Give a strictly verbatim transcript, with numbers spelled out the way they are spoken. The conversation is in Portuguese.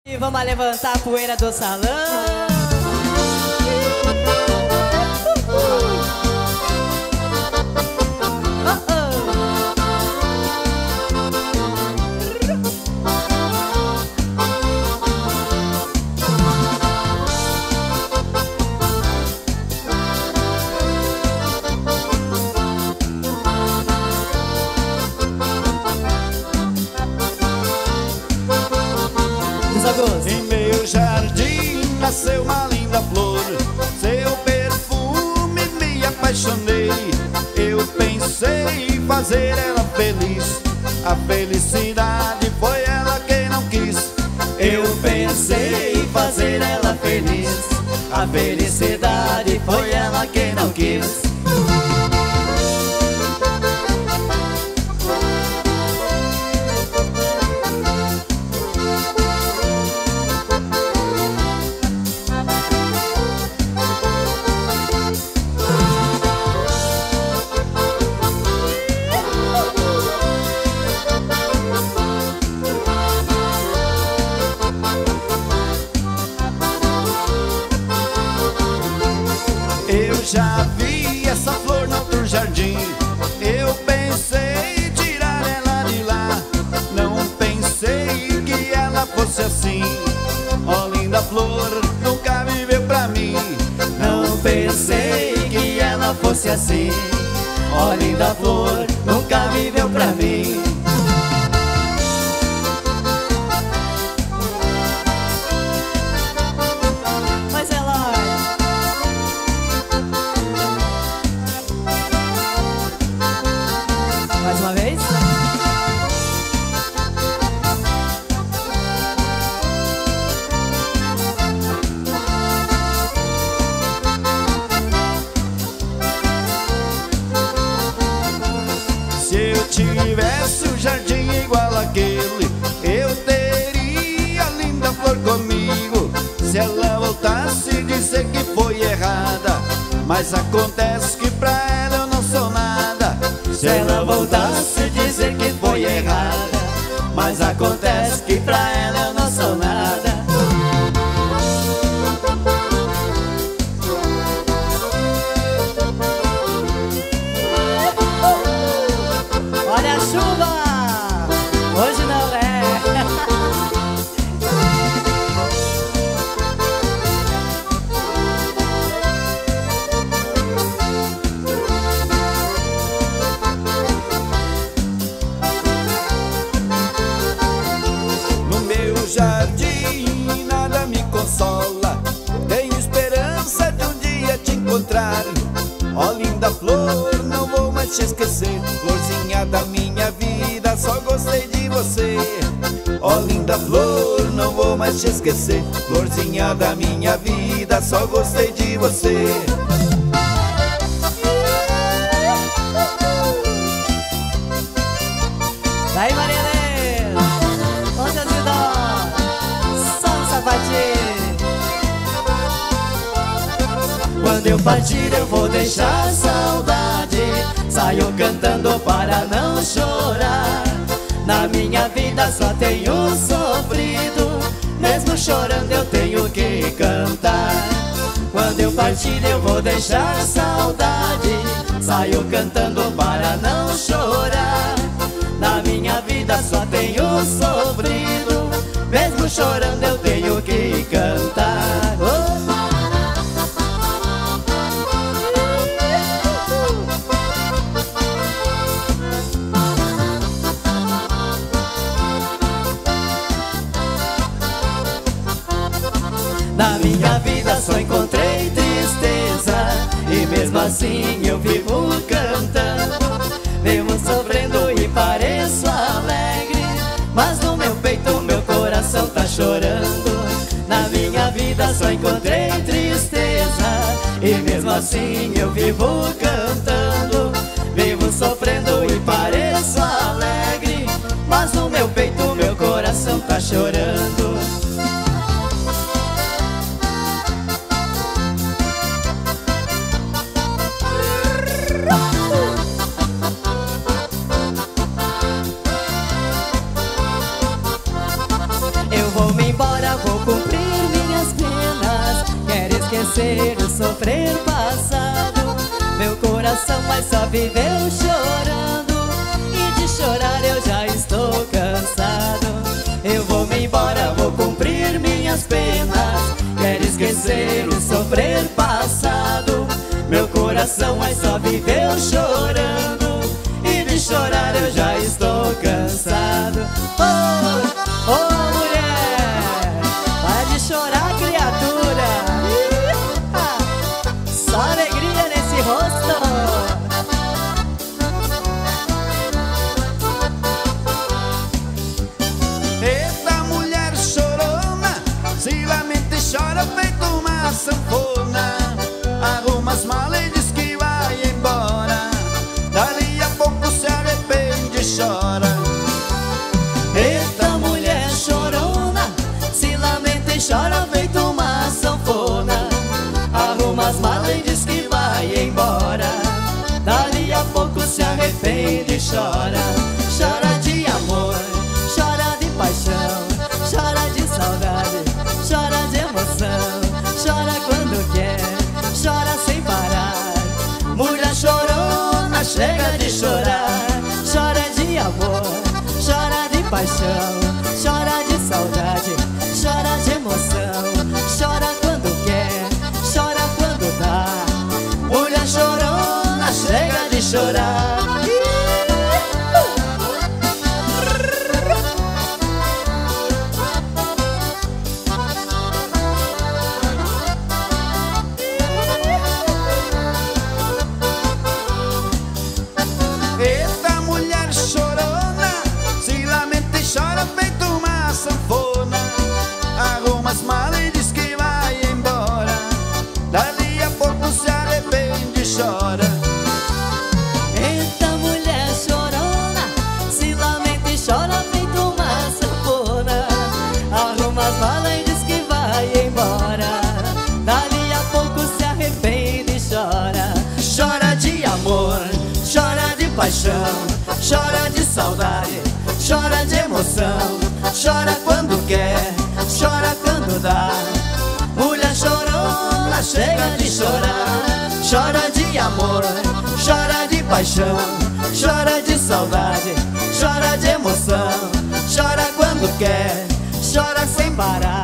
E vamos levantar a poeira do salão. Em meu jardim nasceu uma linda flor, seu perfume me apaixonei. Eu pensei em fazer ela feliz, a felicidade foi ela quem não quis. Eu pensei em fazer ela feliz, a felicidade foi ela quem não quis. Eu já vi essa flor no outro jardim, eu pensei em tirar ela de lá. Não pensei que ela fosse assim, ó linda flor, nunca viveu pra mim. Não pensei que ela fosse assim, ó linda flor, nunca viveu pra mim. Mas ela... Mais uma vez. Se eu tivesse um jardim igual aquele, eu teria a linda flor comigo. Se ela voltasse dizer que foi errada, mas acontece que pra ela eu não sou nada. Se ela voltasse dizer que foi errada, mas acontece que pra ela eu não sou nada. Olha a chuva! Hoje não é. No meu jardim nada me consola, tenho esperança de um dia te encontrar. Ó linda flor, não vou mais te esquecer, florzinha da minha vida, só gostei de você. Ó linda flor, não vou mais te esquecer, florzinha da minha vida, só gostei de você. Daí, Mariana, onde as idós? Só um sapatinho. Quando eu partir eu vou deixar saudade, saio cantando para não chorar. Na minha vida só tenho sofrido, mesmo chorando eu tenho que cantar. Quando eu partir eu vou deixar saudade, saio cantando para não chorar. Na minha vida só tenho sofrido, mesmo chorando eu tenho que cantar. Oh! Na minha vida só encontrei tristeza, e mesmo assim eu vivo cantando. Vivo sofrendo e pareço alegre, mas no meu peito meu coração tá chorando. Na minha vida só encontrei tristeza, e mesmo assim eu vivo cantando. Vivo sofrendo e pareço alegre, mas no meu peito meu coração tá chorando. sofrer passado. Meu coração mas só viveu chorando, e de chorar eu já estou cansado. Eu vou me embora, vou cumprir minhas penas. Quero esquecer o sofrer passado. Meu coração mas só viveu chorando, e de chorar eu já estou cansado. Oh, oh mulher, para de chorar, criatura. Só alegria nesse rosto. Eita mulher chorona, se lamenta e chora feito uma sanfona. Arruma as malas e diz que vai embora. Dali a pouco se arrepende e chora. Eita mulher chorona, se lamenta e chora feito uma sanfona. Arruma as malas e diz que vai embora. Dali a pouco se arrepende e chora. Chora de amor, chora de paixão, chora de saudade, chora de emoção. Chora quando quer, chora sem parar. Mulher chorona, chega de chorar. Chora de amor, chora de paixão, chora de saudade, chora de emoção. Chora quando quer, chora quando dá. Mulher chorona, chega de chorar. Eita mulher chorona, se lamenta e chora feito uma sanfona. Arruma as malas e diz que vai embora. Dali a pouco se arrepende e chora. Eita mulher chorona, se lamenta e chora feito uma sanfona. Arruma as malas e diz que vai embora. Dali a pouco se arrepende e chora. Chora de amor, chora de paixão, chora de saudade, chora de emoção. Chora quando quer, chora quando dá. Mulher chorona, chega de chorar. Chora de amor, chora de paixão, chora de saudade, chora de emoção. Chora quando quer, chora sem parar.